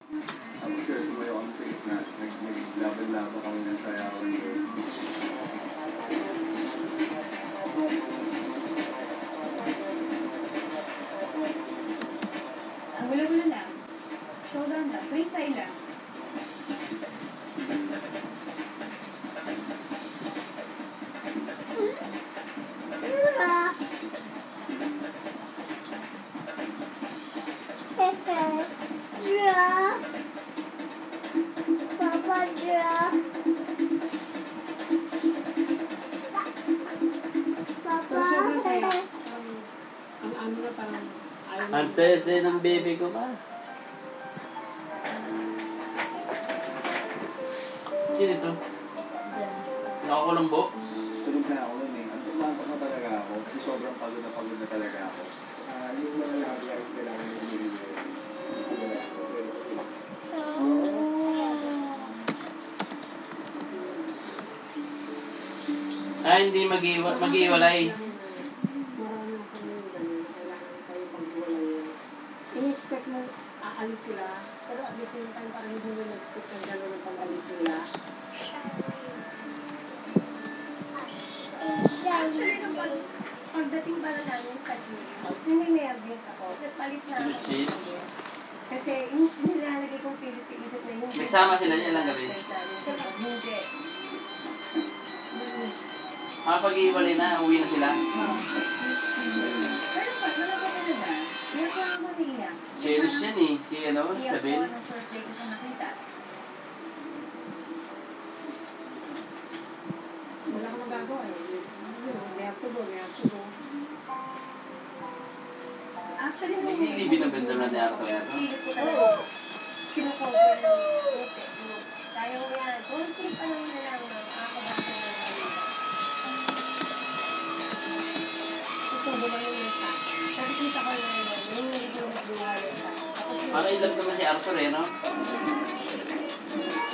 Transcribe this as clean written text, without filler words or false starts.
Tapos sir, sumayo kami sa gitna. Naglaban-laban kami ng sayawan doon. Ang gula-gula lang. Showdown lang. Freestyle lang. Papa draw. Papa. Ang ano na parang ayaw Ang saya-saya ng baby ko ba? Sino ito? Nakakulumbo? Tulog na ako nun eh. Antok na talaga ako. Kasi sobrang pagod na talaga ako. Yung mga lagi kailangan yung nililiw. Hindi mag-iwalay. marami na sa mga ganun. Kailangan kayo paghiwalay. In-expect mo aalis sila, pero at the same time parang hindi mo na-expect ang gano'n ang pag-alis nila. Actually, nung pagdating pala namin sa house, nininervous ako. Palit na ako. Shit. Kasi nilalagay kong pilit sa isip na hindi. Nagsama sila niya lang gabi. Hindi. Pag-iwalay na, uwi na sila. Pero pag nalagay na, hindi ko naman iiyak. Jealous yan eh. Kaya ano, Iyak sabihin. ko ng first day ko sa nakita. Wala kang magagawa eh. They have to go, they have to go. Actually, Hindi binabenta na ni Arthur yan. pilit ko talaga. Kinukover ng puti. Kaya ko yan. Konti pa lang na lang ng ako ba sa ito, bulang yung mata. Nakikita ko na yun. Yung nagiging mas buwalo pa. Para ilab naman si Arthur eh, no?